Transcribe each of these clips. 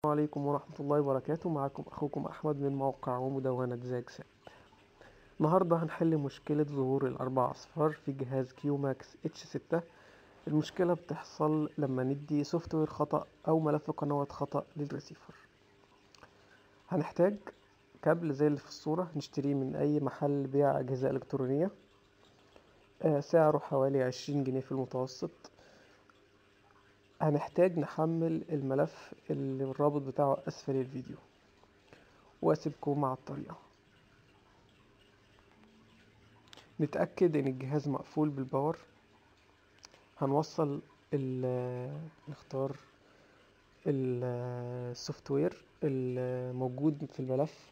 السلام عليكم ورحمة الله وبركاته. معكم أخوكم أحمد من موقع ومدونة زاكسات. النهاردة هنحل مشكلة ظهور الأربع أصفار في جهاز كيو ماكس H6. المشكلة بتحصل لما ندي سوفت وير خطأ أو ملف قنوات خطأ للريسيفر. هنحتاج كابل زي اللي في الصورة نشتريه من أي محل بيع أجهزة إلكترونية، سعره حوالي 20 جنيه في المتوسط. هنحتاج نحمل الملف اللي الرابط بتاعه أسفل الفيديو، وأسيبكم مع الطريقة. نتأكد ان الجهاز مقفول بالباور. هنوصل نختار السوفت وير الموجود في الملف.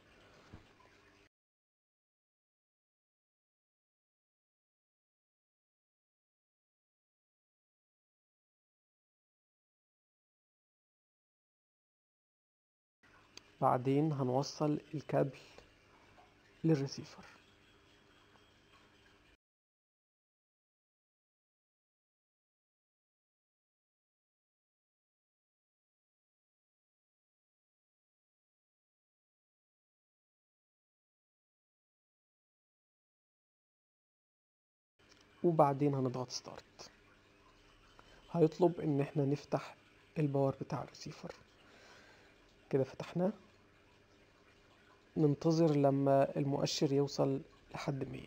بعدين هنوصل الكابل للريسيفر. وبعدين هنضغط ستارت. هيطلب ان احنا نفتح الباور بتاع الريسيفر. كده فتحناه. ننتظر لما المؤشر يوصل لحد 100.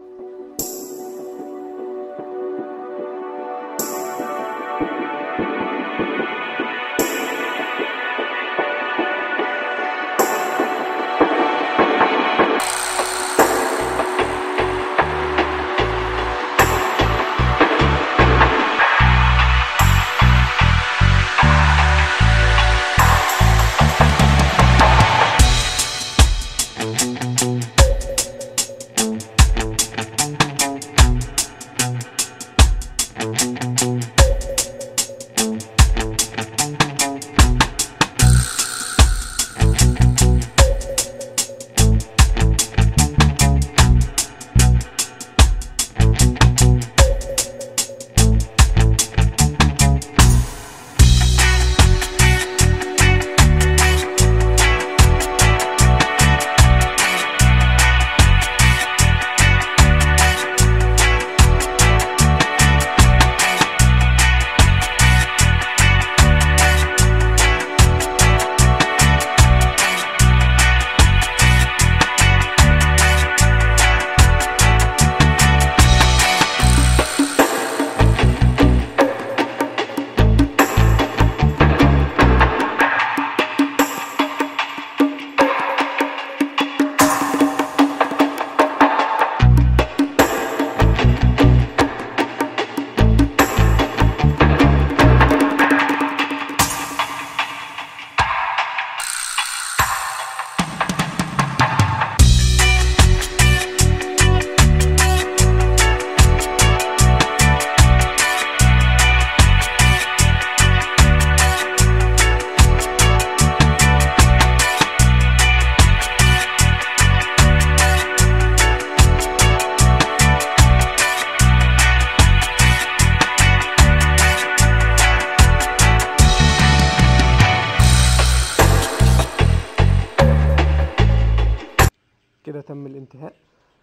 كده تم الانتهاء.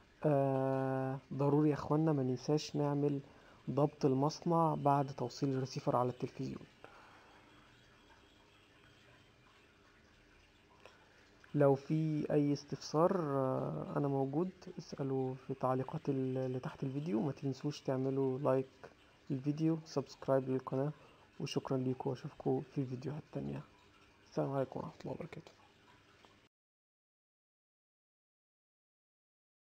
ضروري يا اخوانا ما ننساش نعمل ضبط المصنع بعد توصيل الريسيفر على التلفزيون. لو في اي استفسار انا موجود، اسألوا في التعليقات اللي تحت الفيديو. ما تنسوش تعملوا لايك للفيديو، سبسكرايب للقناة، وشكرا ليكم واشوفكم في الفيديوهات التانية. السلام عليكم ورحمة الله وبركاته.